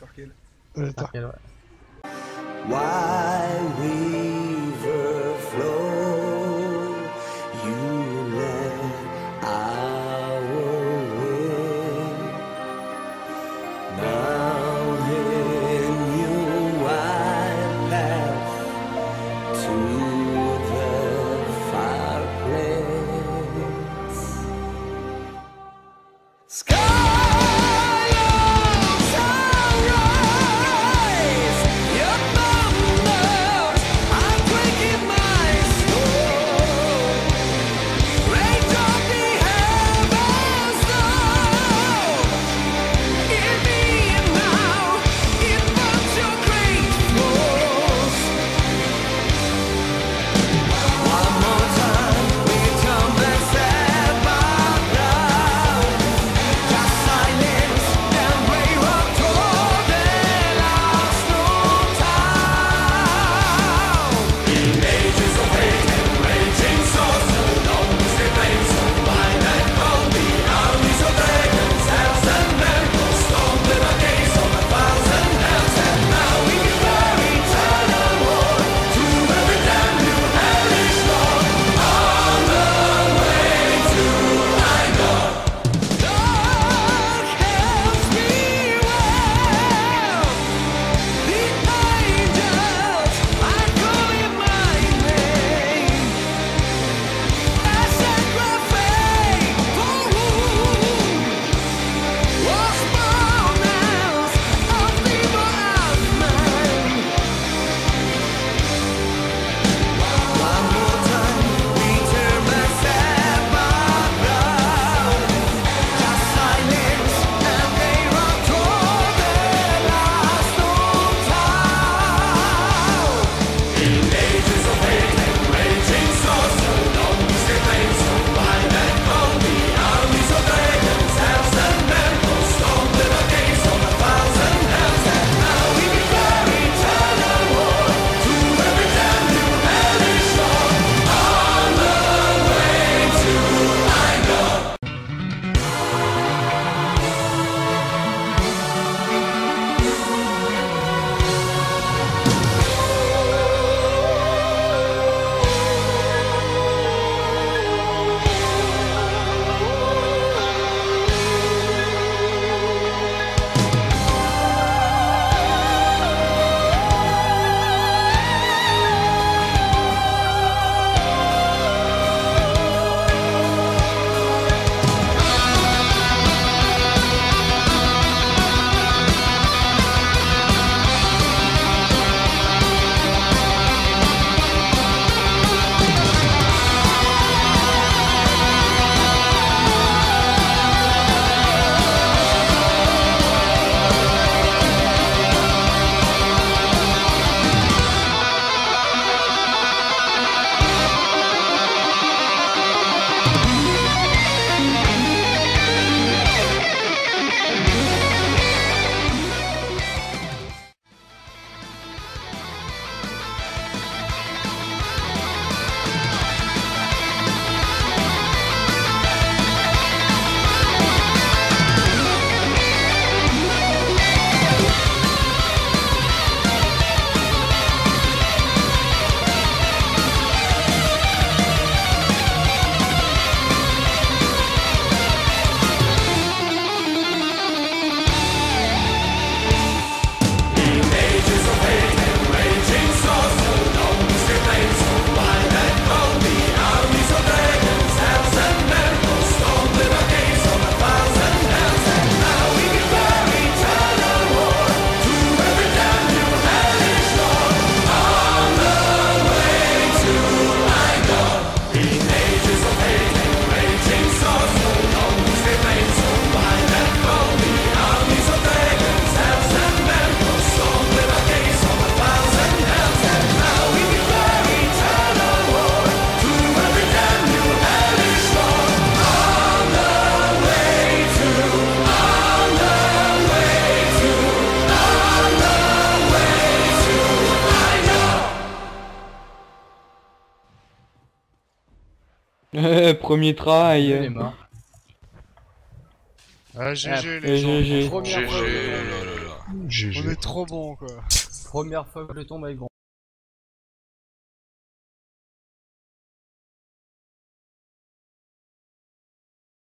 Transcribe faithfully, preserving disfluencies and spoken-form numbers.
Starkill. Euh, Starkill, ouais. Why river flow, you led our way. Now in your wide path to the fireplace. Sky. Premier try. Il est mort. Ah, G G Ah, les gens. G G. Première G G, fois. là, là, là, là. G G. On est trop bon quoi. Première fois que je tombe avec grand